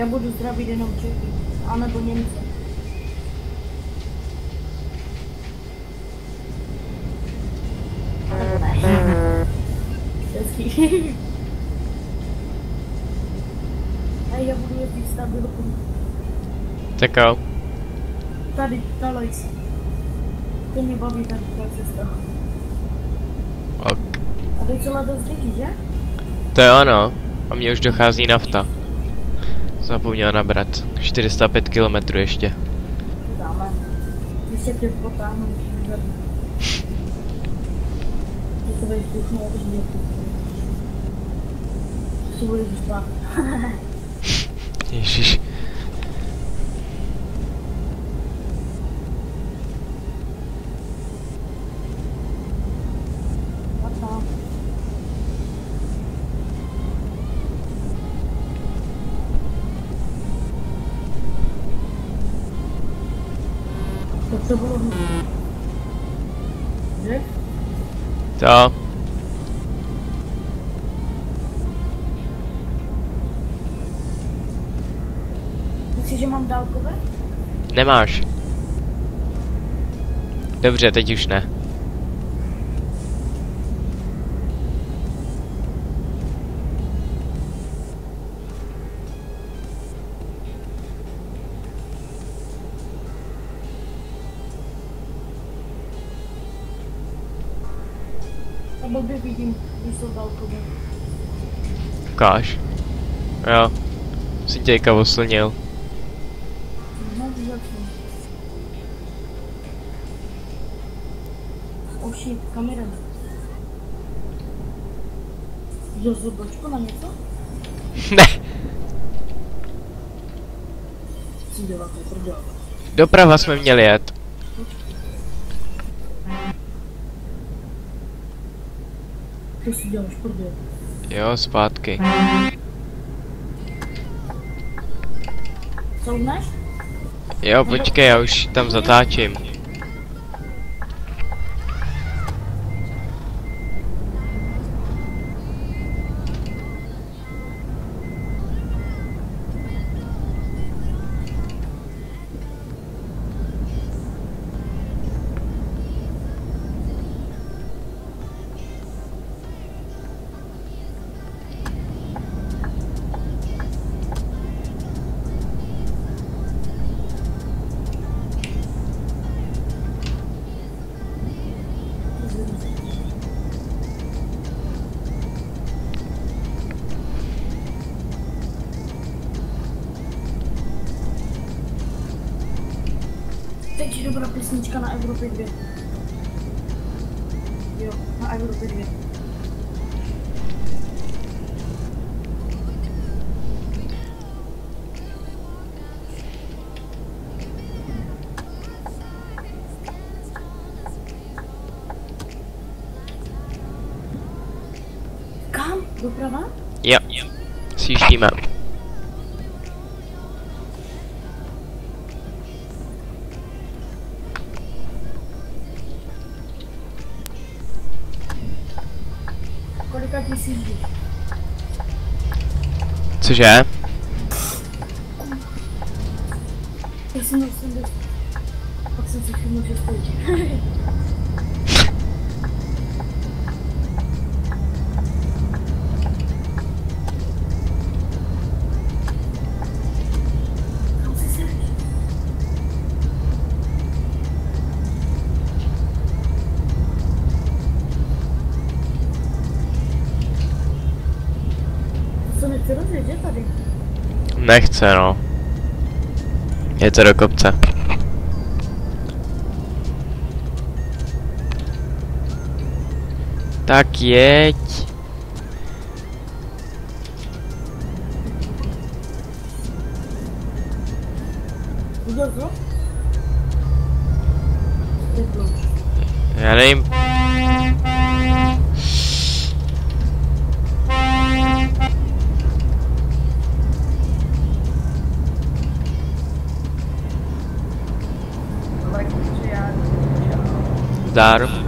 budu zdravit jenom Čechy, anebo Němce. Nebo ne. Hezký. Hej, já budu jezdit stabilku. Tak jo. Tady, talej se. To mě baví tady ta cesta. Ok. A docela dost díky, že? To je ono. A mně už dochází nafta. Zapomněl nabrat. 405 km ještě. To dáme. Když se tě potáhnu. Ty to budeš duchnout od žděku. To budeš spát. Ježiš. Tak to bylo že? To. Myslíš, že mám dálkové? Nemáš. Dobře, teď už ne. A blbě vidím, když jsou dálkové. Ukáž. Jo. Jsi tějka oslnil. No, výjimečně. Oh shit, kamera. Jel jsi bočku na něco? Ne. Chci dělat, to dělat. Doprava jsme měli jet. Co si děláš, prdě? Jo, zpátky. Soudneš? Jo, počkej, já už tam zatáčím. Teď je dobrá písnička na Evropě 2. Jo, na Evropě 2. Kam? Doprava? Jo. Sjíždíme. Kolika ti sjíždí? Cože? Já jsem měl 70. Pak jsem si všiml, že stojí. Kam si sedíš? To se nechce rozjet, že tady? Nechce, no. Je to do kopce. Tak jeď. Udělal to? Já nevím. Zdar.